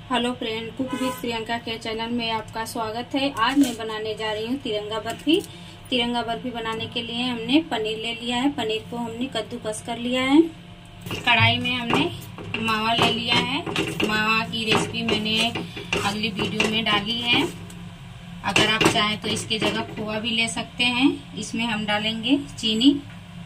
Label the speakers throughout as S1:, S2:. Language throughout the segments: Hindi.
S1: Hello friend, cook with Priyanka के चैनल में आपका स्वागत है। आज मैं बनाने जा रही हूँ तिरंगा बर्फी। तिरंगा बर्फी बनाने के लिए हमने पनीर ले लिया है। पनीर को हमने कद्दूकस कर लिया है। कढ़ाई में हमने मावा ले लिया है। मावा की रेसिपी मैंने अगली वीडियो में डाली है। अगर आप चाहें तो इसके जगह खोआ भी ले सकते हैं। इसमें हम डालेंगे चीनी,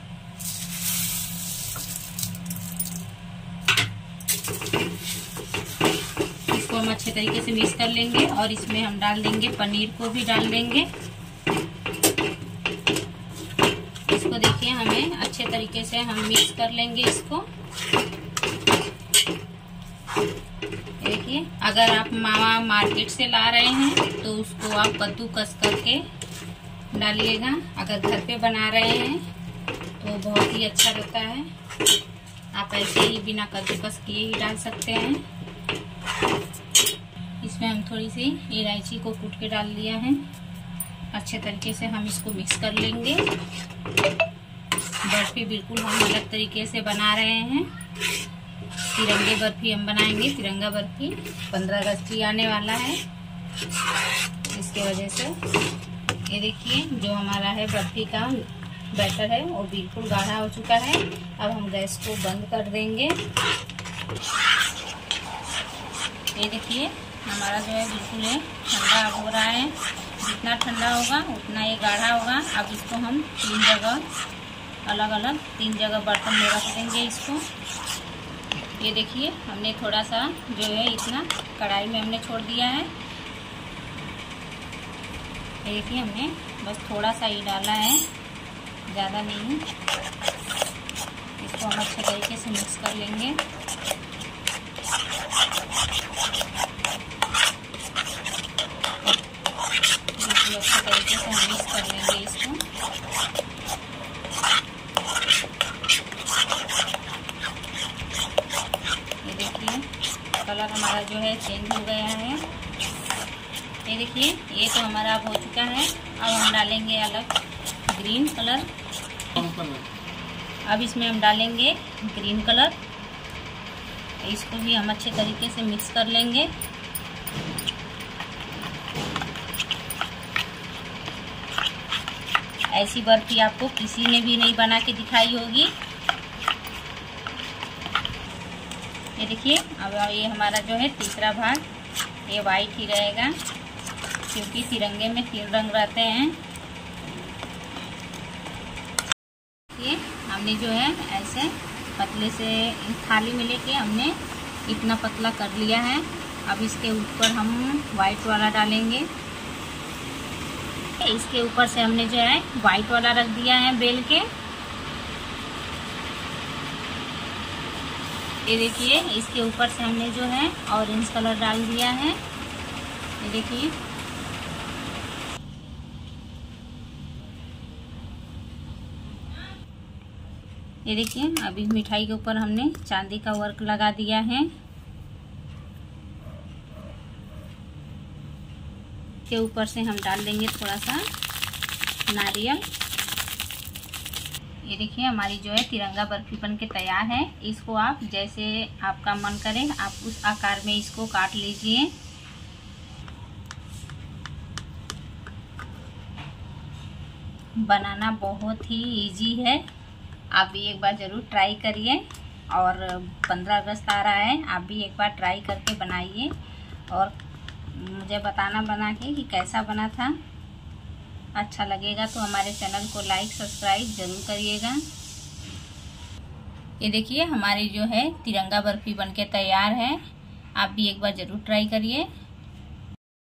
S1: हम अच्छे तरीके से मिक्स कर लेंगे और इसमें हम डाल देंगे पनीर को भी डाल देंगे। इसको देखिए, हमें अच्छे तरीके से हम मिक्स कर लेंगे इसको। देखिए, अगर आप मावा मार्केट से ला रहे हैं तो उसको आप कद्दूकस करके डालिएगा। अगर घर पे बना रहे हैं तो बहुत ही अच्छा रहता है। आप ऐसे ही बिना कद्दूकस किए ही डाल सकते हैं। इसमें हम थोड़ी सी इलायची को कूट के डाल लिया है। अच्छे तरीके से हम इसको मिक्स कर लेंगे। बर्फी बिल्कुल हम अलग तरीके से बना रहे हैं। तिरंगे बर्फी हम बनाएंगे। तिरंगा बर्फी 15 अगस्त ही आने वाला है, इसके वजह से। ये देखिए, जो हमारा है बर्फी का बैटर है वो बिल्कुल गाढ़ा हो चुका है। अब हम गैस को बंद कर देंगे। ये देखिए, हमारा जो है बिल्कुल ठंडा हो रहा है। जितना ठंडा होगा उतना ये गाढ़ा होगा। अब इसको हम 3 जगह अलग अलग 3 जगह बर्तन में रख देंगे इसको। ये देखिए, हमने थोड़ा सा जो है इतना कढ़ाई में हमने छोड़ दिया है। ये देखिए, हमने बस थोड़ा सा ही डाला है, ज़्यादा नहीं। इसको हम अच्छे तरीके से मिक्स कर लेंगे। अच्छे तरीके से हम मिक्स कर लेंगे इसको। ये देखिए, कलर हमारा जो है चेंज हो गया है। ये देखिए, ये तो हमारा अब हो चुका है। अब हम डालेंगे अलग ग्रीन कलर। अब इसमें हम डालेंगे ग्रीन कलर। इसको भी हम अच्छे तरीके से मिक्स कर लेंगे। ऐसी बर्फी आपको किसी ने भी नहीं बना के दिखाई होगी। ये देखिए, अब ये हमारा जो है तीसरा भाग ये वाइट ही रहेगा, क्योंकि तिरंगे में 3 रंग रहते हैं। ये हमने जो है ऐसे पतले से थाली में लेके हमने इतना पतला कर लिया है। अब इसके ऊपर हम वाइट वाला डालेंगे। इसके ऊपर से हमने जो है व्हाइट वाला रख दिया है बेल के। ये देखिए, इसके ऊपर से हमने जो है ऑरेंज कलर डाल दिया है। ये देखिए, ये देखिए, अभी मिठाई के ऊपर हमने चांदी का वर्क लगा दिया है। के ऊपर से हम डाल देंगे थोड़ा सा नारियल। ये देखिए, हमारी जो है तिरंगा बर्फी बन के तैयार है। इसको आप जैसे आपका मन करे आप उस आकार में इसको काट लीजिए। बनाना बहुत ही इजी है। आप भी एक बार ज़रूर ट्राई करिए। और 15 अगस्त आ रहा है, आप भी एक बार ट्राई करके बनाइए और मुझे बताना बना के कि कैसा बना था। अच्छा लगेगा तो हमारे चैनल को लाइक सब्सक्राइब जरूर करिएगा। ये देखिए, हमारी जो है तिरंगा बर्फी बनके तैयार है। आप भी एक बार ज़रूर ट्राई करिए।